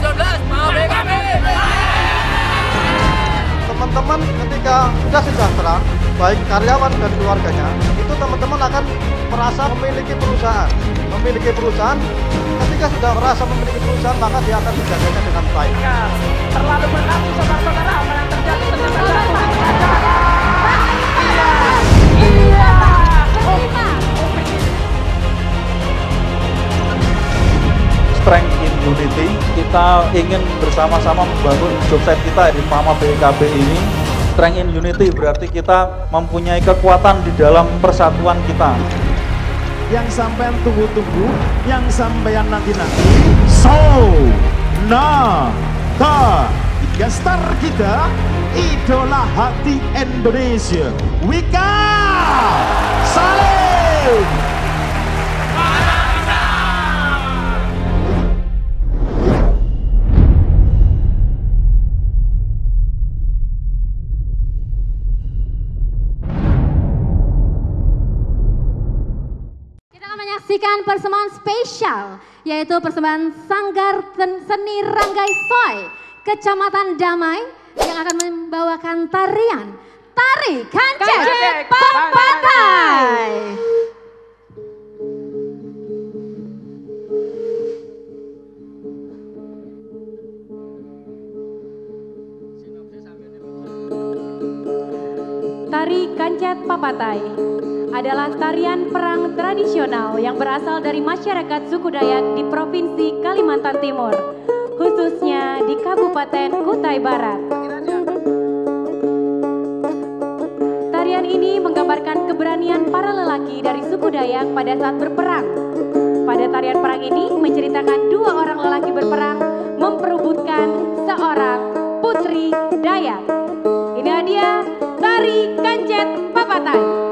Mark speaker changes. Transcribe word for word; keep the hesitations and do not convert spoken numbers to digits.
Speaker 1: sembilan belas mau B K B.
Speaker 2: Teman-teman ketika sudah sejahtera, baik karyawan dan keluarganya, itu teman-teman akan merasa memiliki perusahaan. Memiliki perusahaan, ketika sudah merasa memiliki perusahaan, maka dia akan menjaganya dengan baik.
Speaker 3: Terlalu mengaku saudara-saudara apa yang terjadi ternyata. Iya, iya.
Speaker 4: Strength in Unity, kita ingin bersama-sama membangun job site kita di Mama B K B ini. Strength in Unity berarti kita mempunyai kekuatan di dalam persatuan kita.
Speaker 5: Yang sampean tunggu-tunggu, yang sampean nanti-nanti. So, nah, ta, tiga star kita, idola hati Indonesia. Wika, Salim.
Speaker 6: Menyaksikan persembahan spesial, yaitu persembahan Sanggar Seni Ranggai Soy Kecamatan Damai yang akan membawakan tarian Tari Kancet Papatai.
Speaker 7: Tari Kancet Papatai adalah tarian perang tradisional yang berasal dari masyarakat suku Dayak di Provinsi Kalimantan Timur, khususnya di Kabupaten Kutai Barat. Tarian ini menggambarkan keberanian para lelaki dari suku Dayak pada saat berperang. Pada tarian perang ini menceritakan dua orang lelaki berperang memperebutkan seorang putri Dayak. Ini dia Tari Kancet Papatai.